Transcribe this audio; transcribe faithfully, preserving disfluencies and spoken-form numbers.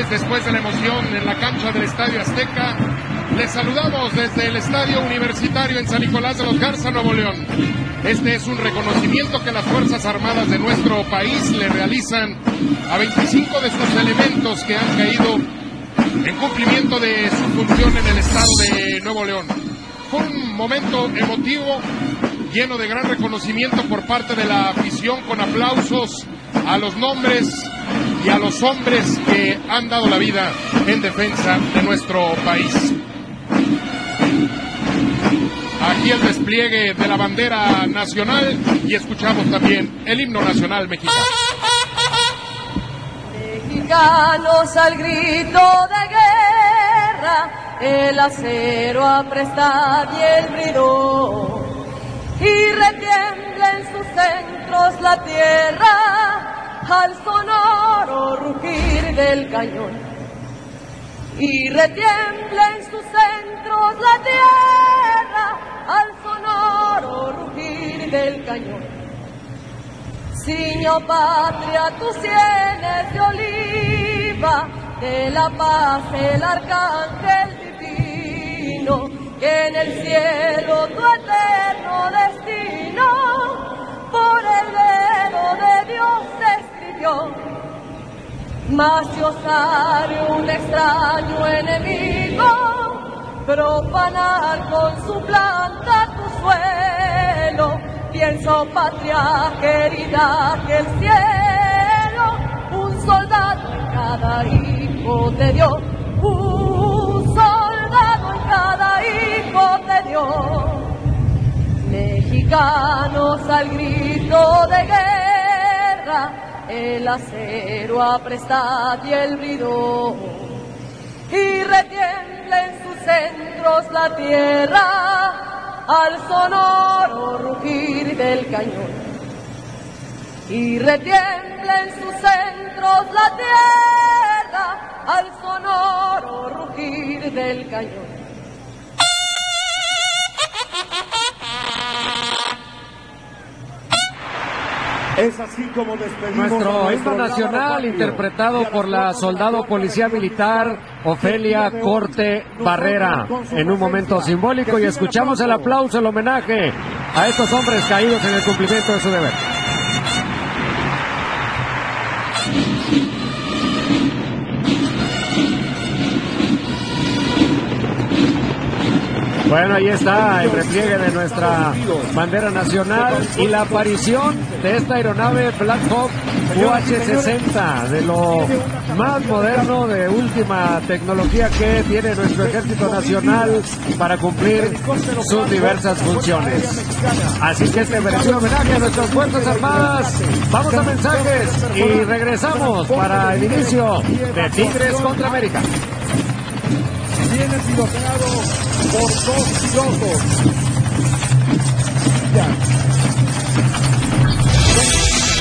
tardes, después de la emoción en la cancha del Estadio Azteca, les saludamos desde el Estadio Universitario en San Nicolás de los Garza, Nuevo León. Este es un reconocimiento que las Fuerzas Armadas de nuestro país le realizan a veinticinco de sus elementos que han caído en cumplimiento de su función en el estado de Nuevo León. Fue un momento emotivo, lleno de gran reconocimiento por parte de la afición, con aplausos a los nombres y a los hombres que han dado la vida en defensa de nuestro país. Aquí el despliegue de la bandera nacional y escuchamos también el himno nacional mexicano. Mexicanos al grito de guerra, el acero apresta y el bridón, y retiembla en sus centros la tierra al sonoro rugir del cañón. Y retiembla en sus centros la tierra al sonoro rugir del cañón. Ciño patria, tus sienes de oliva, de la paz el arcángel divino, que en el cielo tu eterno destino por el dedo de Dios se escribió. Mas si osare un extraño enemigo profanar con su planta tu suelo, pienso, patria querida, que el cielo un soldado en cada hijo te dio, un soldado en cada hijo te dio. Mexicanos al grito de guerra, el acero apresta y el bridón, y retiembla en sus centros la tierra al sonoro rugir del cañón. Y retiembla en sus centros la tierra al sonoro rugir del cañón. Es así como despedimos nuestro a himno nacional, interpretado por la soldado policía militar Ofelia Corte Barrera, en un momento simbólico, y escuchamos el aplauso, el homenaje a estos hombres caídos en el cumplimiento de su deber. Bueno, ahí está el repliegue de nuestra bandera nacional y la aparición de esta aeronave Black Hawk U H sesenta, de lo más moderno, de última tecnología que tiene nuestro Ejército Nacional para cumplir sus diversas funciones. Así que este merecido homenaje a nuestras Fuerzas Armadas. Vamos a mensajes y regresamos para el inicio de Tigres contra América. Viene piloteado por dos pilotos. Ya.